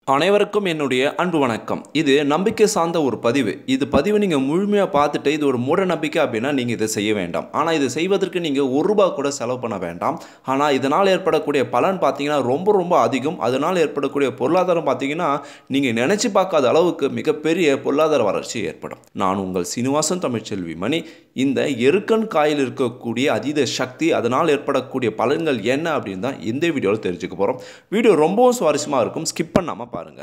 அனைவருக்கும் என்னுடைய அன்பு வணக்கம். இது நம்பிக்கை சார்ந்த ஒரு பதிவு. இது பதிவு நீங்கள் முழுமையாக பார்த்துட்டு இது ஒரு மூட நம்பிக்கை அப்படின்னா நீங்கள் இதை செய்ய வேண்டாம். ஆனால் இதை செய்வதற்கு நீங்கள் ₹1 கூட செலவு பண்ண வேண்டாம். ஆனால் இதனால் ஏற்படக்கூடிய பலன் பார்த்தீங்கன்னா ரொம்ப அதிகம். அதனால் ஏற்படக்கூடிய பொருளாதாரம் பார்த்தீங்கன்னா நீங்கள் நினச்சி பார்க்காத அளவுக்கு மிகப்பெரிய பொருளாதார வளர்ச்சி ஏற்படும். நான் உங்கள் சீனிவாசன் தமிழ்ச்செல்வி மணி. இந்த எருக்கன் காயில் இருக்கக்கூடிய அதீத சக்தி, அதனால் ஏற்படக்கூடிய பலன்கள் என்ன அப்படின்னு தான் இந்த வீடியோவில் தெரிஞ்சுக்க போகிறோம். வீடியோ ரொம்பவும் சுவாரஸ்யமாக இருக்கும். ஸ்கிப் பண்ணாமல் பாருங்க.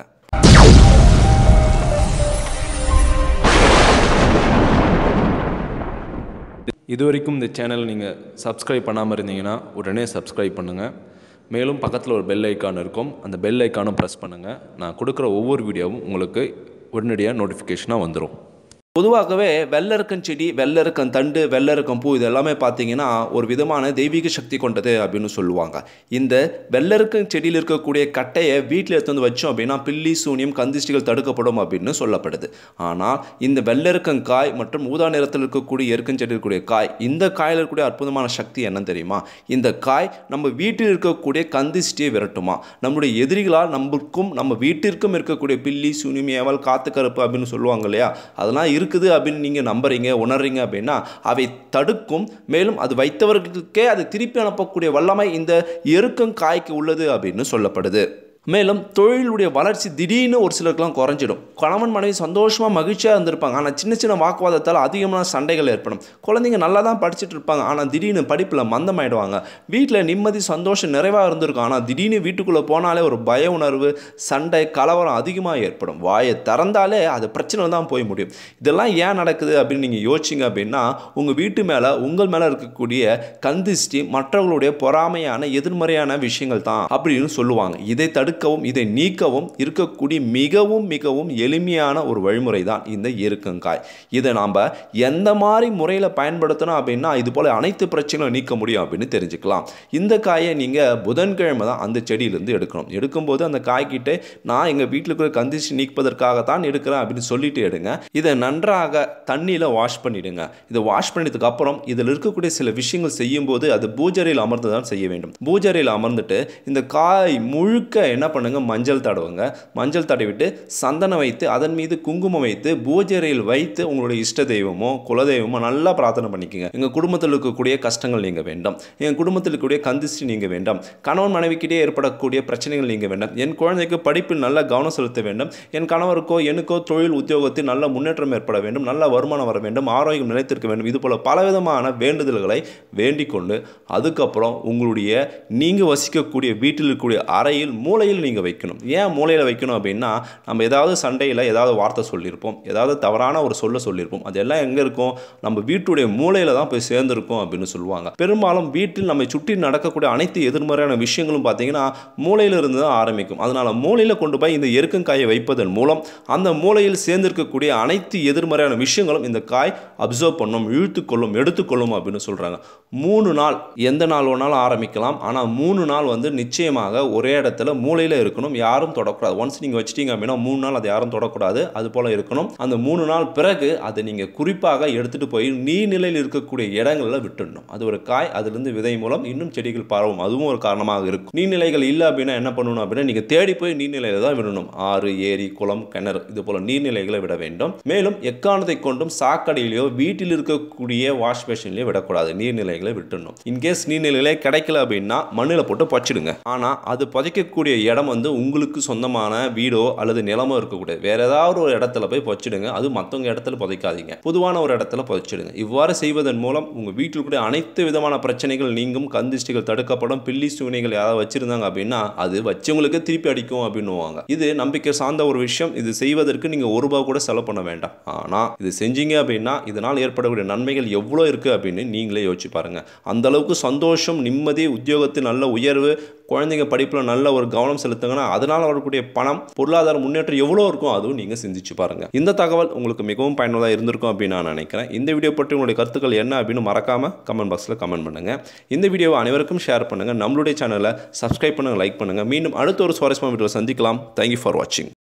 இதுவரைக்கும் இந்த சேனல் நீங்கள் சப்ஸ்கிரைப் பண்ணாமல் இருந்தீங்கன்னா உடனே சப்ஸ்கிரைப் பண்ணுங்கள். மேலும் பக்கத்தில் ஒரு பெல் ஐக்கான் இருக்கும். அந்த பெல் ஐக்கானும் ப்ரெஸ் பண்ணுங்கள். நான் கொடுக்குற ஒவ்வொரு வீடியோவும் உங்களுக்கு உடனடியாக நோட்டிஃபிகேஷனாக வந்துடும். பொதுவாகவே வெள்ளருக்கன் செடி, வெள்ளருக்கன் தண்டு, வெள்ளருக்கன் பூ இது எல்லாமே பார்த்தீங்கன்னா ஒரு விதமான தெய்வீக சக்தி கொண்டது அப்படின்னு சொல்லுவாங்க. இந்த வெள்ளருக்கன் செடியில் இருக்கக்கூடிய கட்டையை வீட்டில் எடுத்து வந்து வச்சோம் அப்படின்னா பில்லி சூனியம் கந்திஷ்டிகள் தடுக்கப்படும் அப்படின்னு சொல்லப்படுது. ஆனால் இந்த வெள்ளருக்கன் காய் மற்றும் ஊதா நிறத்தில் இருக்கக்கூடிய எருக்கன் செடி இருக்கக்கூடிய காய், இந்த காயில் இருக்கக்கூடிய அற்புதமான சக்தி என்னன்னு தெரியுமா? இந்த காய் நம்ம வீட்டில் இருக்கக்கூடிய கந்திஷ்டியை விரட்டுமா. நம்முடைய எதிரிகளால் நம்ம வீட்டிற்கும் இருக்கக்கூடிய பில்லி சூனியம் ஏவல் காத்து கருப்பு அப்படின்னு சொல்லுவாங்க இல்லையா, அதெல்லாம் இருக்குது அப்படின்னு நீங்க நம்புறீங்க, உணர்றீங்க அப்படின்னா அவை தடுக்கும். மேலும் அது வைத்தவர்களுக்கே அது திருப்பி அனுப்பக்கூடிய வல்லமை இந்த எருக்கன் காய்க்கு உள்ளது அப்படின்னு சொல்லப்படுது. மேலும் தொழிலுடைய வளர்ச்சி திடீர்னு ஒரு சிலருக்குலாம் குறைஞ்சிடும். கணவன் மனைவி சந்தோஷமாக மகிழ்ச்சியாக இருந்திருப்பாங்க. ஆனால் சின்ன வாக்குவாதத்தால் அதிகமான சண்டைகள் ஏற்படும். குழந்தைங்க நல்லா தான் படிச்சுட்டு இருப்பாங்க. ஆனால் திடீர்னு படிப்பில் மந்தமாயிடுவாங்க. வீட்டில் நிம்மதி சந்தோஷம் நிறைவாக இருந்திருக்கும். ஆனால் திடீர்னு வீட்டுக்குள்ளே போனாலே ஒரு பய உணர்வு, சண்டை, கலவரம் அதிகமாக ஏற்படும். வாயை திறந்தாலே அது பிரச்சனை தான் போய் முடியும். இதெல்லாம் ஏன் நடக்குது அப்படின்னு நீங்கள் யோசிச்சிங்க அப்படின்னா உங்கள் வீட்டு மேலே உங்கள் மேலே இருக்கக்கூடிய கந்திஷ்டி மற்றவர்களுடைய பொறாமையான எதிர்மறையான விஷயங்கள் தான் அப்படின்னு சொல்லுவாங்க. இதை இதை நீக்கவும் இருக்கக்கூடிய மிகவும் எளிமையான ஒரு வழிமுறை தான் இந்த எருக்கங்காய். இதை நாம் எந்த மாதிரி முறையில் பயன்படுத்தணும் அப்படின்னா இது போல அனைத்து பிரச்சனைகளும் நீக்க முடியும் அப்படின்னு தெரிஞ்சுக்கலாம். இந்த காயை நீங்கள் புதன்கிழமை தான் அந்த செடியிலிருந்து எடுக்கணும். எடுக்கும்போது அந்த காய்கிட்ட நான் எங்கள் வீட்டில் இருக்கிற கந்திஷ்டி நீக்குவதற்காகத்தான் எடுக்கிறேன் அப்படின்னு சொல்லிட்டு எடுங்க. இதை நன்றாக தண்ணியில் வாஷ் பண்ணிடுங்க. இதை வாஷ் பண்ணதுக்கு அப்புறம் இதில் இருக்கக்கூடிய சில விஷயங்கள் செய்யும் போது அது பூஜரையில் அமர்ந்து தான் செய்ய வேண்டும். பூஜரையில் அமர்ந்துட்டு இந்த காய் முழுக்க என்ன பண்ணுங்க, மஞ்சள் தடவுங்க. மஞ்சள் தடவிட்டு சந்தனம் வைத்து அதன் மீது குங்குமம் வைத்து பூஜையில் வைத்து உங்களுடைய இஷ்ட தெய்வமோ குலதெய்வமோ நல்லா பிரார்த்தனை பண்ணிக்கங்க. எங்க குடும்பத்தில் இருக்கக்கூடிய கஷ்டங்கள் நீங்க வேண்டாம், என் குடும்பத்தில் இருக்கக்கூடிய கந்திஷ்டி நீங்க வேண்டாம், கணவன் மனைவிக்கிட்டே ஏற்படக்கூடிய பிரச்சனைகள் நீங்க வேண்டாம், என் குழந்தைக்கு படிப்பில் நல்ல கவனம் செலுத்த வேண்டும், என் கணவருக்கோ எனக்கோ தொழில் உத்தியோகத்தில் நல்ல முன்னேற்றம் ஏற்பட வேண்டும், நல்ல வருமானம் வர வேண்டும், ஆரோக்கியம் நிலைத்திருக்க வேண்டும். இது போல பலவிதமான வேண்டுதல்களை வேண்டிக் கொண்டு அதுக்கப்புறம் உங்களுடைய நீங்க வசிக்கக்கூடிய வீட்டில் இருக்கக்கூடிய அறையில் மூலையில் நீங்க வைக்கணும். ஏன் மூலையில் வைக்கணும் அப்படின்னா நம்ம ஏதாவது சண்டையில் ஏதாவது வார்த்தை சொல்லியிருப்போம், ஏதாவது தவறான ஒரு சொல்லியிருப்போம். அதெல்லாம் எங்கே இருக்கும்? நம்ம வீட்டுடைய மூலையில் தான் போய் சேர்ந்துருக்கும் அப்படின்னு சொல்லுவாங்க. பெரும்பாலும் வீட்டில் நம்மை சுற்றி நடக்கக்கூடிய அனைத்து எதிர்மறையான விஷயங்களும் பார்த்தீங்கன்னா மூலையில் இருந்து தான் ஆரம்பிக்கும். அதனால மூலையில் கொண்டு போய் இந்த எருக்கங்காயை வைப்பதன் மூலம் அந்த மூலையில் சேர்ந்திருக்கக்கூடிய அனைத்து எதிர்மறையான விஷயங்களும் இந்த காய் அப்சர்வ் பண்ணும், இழுத்துக்கொள்ளும், எடுத்துக்கொள்ளும் அப்படின்னு சொல்றாங்க. 3 நாள், எந்த நாள் வேணாலும் ஆரம்பிக்கலாம். ஆனால் 3 நாள் நிச்சயமாக ஒரே இடத்துல மூலையில் இருக்கணும், யாரும் தொடக்கூடாது. ஒன்ஸ் நீங்க வச்சிட்டீங்க அப்படின்னா 3 நாள் அதை யாரும் தொடக்கூடாது. அது போல இருக்கணும். அந்த 3 நாள் பிறகு அதை நீங்க குறிப்பாக எடுத்துட்டு போய் நீர்நிலையில் இருக்கக்கூடிய இடங்கள்ல விட்டுடணும். அது ஒரு காய், அதிலிருந்து விதை மூலம் இன்னும் செடிகள் பரவும். அதுவும் ஒரு காரணமாக இருக்கும். நீர்நிலைகள் இல்லை அப்படின்னா என்ன பண்ணணும் அப்படின்னா நீங்க தேடி போய் நீர்நிலையில தான் விடணும். ஆறு, ஏரி, குளம், கிணறு இது போல நீர்நிலைகளை விட வேண்டும். மேலும் எக்காரணத்தை கொண்டும் சாக்கடையிலேயோ வீட்டில் இருக்கக்கூடிய வாஷ் பேஷன்லயோ விடக்கூடாது. நீர்நிலைகளை விட்டுடணும். இன்கேஸ் நீர்நிலைகளே கிடைக்கல அப்படின்னா மண்ணில் போட்டு புதைச்சிடுங்க. ஆனா அது புதைக்கக்கூடிய இடம் உங்களுக்கு சொந்தமான வீடோ அல்லது நிலமோ இருக்கக்கூடாது. வேற ஏதாவது ஒரு இடத்துல போய் புதைச்சிடுங்க. அது மற்றவங்க இடத்துல புதைக்காதீங்க. பொதுவான ஒரு இடத்துல புதைச்சிடுங்க. இவ்வாறு செய்வதன் மூலம் உங்க வீட்டில் கூட அனைத்து விதமான பிரச்சனைகள் நீங்கும், கந்திஷ்டிகள் தடுக்கப்படும். பில்லி சூனியங்கள் யாராவது வச்சிருந்தாங்க அப்படின்னா அது வச்சவங்களுக்கு திருப்பி அடிக்கும் அப்படின்னுவாங்க. இது நம்பிக்கை சார்ந்த ஒரு விஷயம். இது செய்வதற்கு நீங்க ₹1 கூட செலவு பண்ண வேண்டாம். ஆனா இது செஞ்சீங்க அப்படின்னா இதனால் ஏற்படக்கூடிய நன்மைகள் எவ்வளவு இருக்கு அப்படின்னு நீங்களே யோசிச்சு பாருங்க. அந்த அளவுக்கு சந்தோஷம், நிம்மதி, உத்தியோகத்தில் நல்ல உயர்வு, குழந்தைங்க படிப்பில் நல்ல ஒரு கவனம் செலுத்துங்கன்னா அதனால் வரக்கூடிய பணம், பொருளாதார முன்னேற்றம் எவ்வளோ இருக்கும் அதுவும் நீங்கள் சிந்திச்சு பாருங்கள். இந்த தகவல் உங்களுக்கு மிகவும் பயனுள்ளதாக இருந்திருக்கும் அப்படின்னு நான் நினைக்கிறேன். இந்த வீடியோ பற்றி உங்களுடைய கருத்துக்கள் என்ன அப்படின்னு மறக்காமல் கமெண்ட் பாக்ஸில் கமெண்ட் பண்ணுங்கள். இந்த வீடியோவை அனைவருக்கும் ஷேர் பண்ணுங்கள். நம்மளுடைய சேனலை சப்ஸ்கிரைப் பண்ணுங்கள், லைக் பண்ணுங்கள். மீண்டும் அடுத்த ஒரு சுவாரஸ்யமான வீடியோவில் சந்திக்கலாம். தேங்க்யூ ஃபார் வாட்சிங்.